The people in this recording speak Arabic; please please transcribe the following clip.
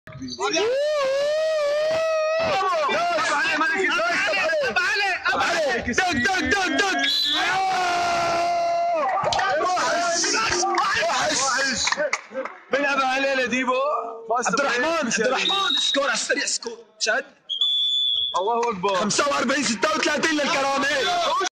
بنلعب علينا ديبو. عبد الرحمن سكور على السريع، سكور شهد. الله اكبر. 45 36 للكرامه.